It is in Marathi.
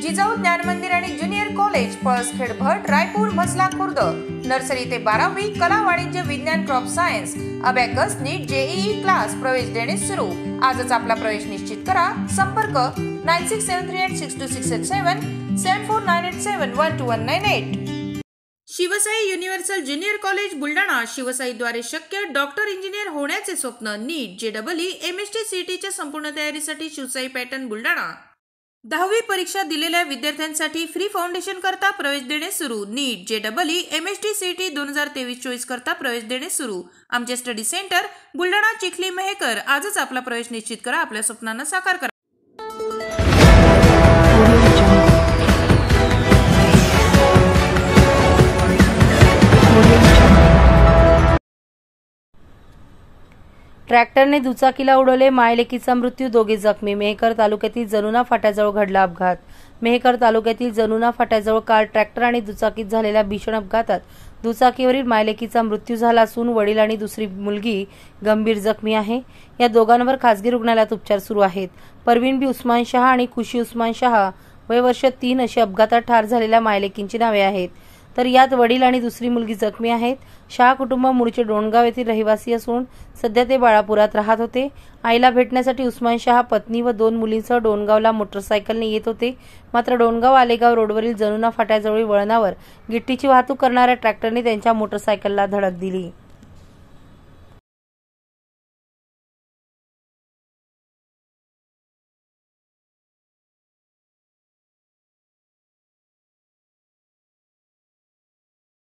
जिजाऊ ज्ञान मंदिर आणि junior college Palaskhed Bhat Raipur Mhasla Khurd nursery ते 12वी कला वाणिज्य विज्ञान crop science abacus NEET JEE class प्रवेश देणे सुरू। आजच आपला प्रवेश निश्चित करा। संपर्क 9673862687 7498712198। Shivsai universal junior college Buldhana शिवसाईद्वारे शक्य डॉक्टर इंजिनियर होण्याचे स्वप्न नीट जेईई एमएसटी सीईटीच्या संपूर्ण तयारीसाठी शिवसाई पॅटर्न बुलढाणा 10वी परीक्षा दिलेल्या विद्यार्थ्यांसाठी फ्री फाउंडेशन करता प्रवेश देणे सुरू। नीट जेईई एमएसटी सीईटी 2023-24 करता प्रवेश देणे सुरू। आमचे स्टडी सेंटर बुलढाणा चिखली मेहकर। आजच आपला प्रवेश निश्चित करा, आपल्या स्वप्नांना साकार करा। ट्रॅक्टरने दुचाकीला उडवले, मायलेकीचा मृत्यू, दोघे जखमी। मेहकर तालुक्यातील जनुना फाट्याजवळ घडला अपघात। मेहकर तालुक्यातील जनुना फाट्याजवळ काल ट्रॅक्टर आणि दुचाकीत झालेल्या भीषण अपघातात दुचाकीवरील मायलेकीचा मृत्यू झाला असून वडील आणि दुसरी मुलगी गंभीर जखमी आहे। या दोघांवर खासगी रुग्णालयात उपचार सुरू आहेत। परवीन बी उस्मान शहा आणि खुशी उस्मान शहा वय वर्ष 3 अशी अपघातात ठार झालेल्या मायलेकींची नावे आहेत, तर यात वडील आणि दुसरी मुलगी जखमी आहेत। शहा कुटुंब मूळचे डोणगाव येथील रहिवासी असून सध्या ते बाळापुरात राहत होते। आईला भेटण्यासाठी उस्मान शहा पत्नी व 2 मुलींसह डोणगावला मोटरसायकलने येत होते, मात्र डोणगाव आलेगाव रोडवरील जनुना फाट्याजवळील वळणावर गिट्टीची वाहतूक करणाऱ्या ट्रॅक्टरने त्यांच्या मोटरसायकलला धडक दिली।